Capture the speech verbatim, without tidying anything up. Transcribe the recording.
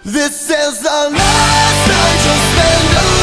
This is the last night you'll spend alone.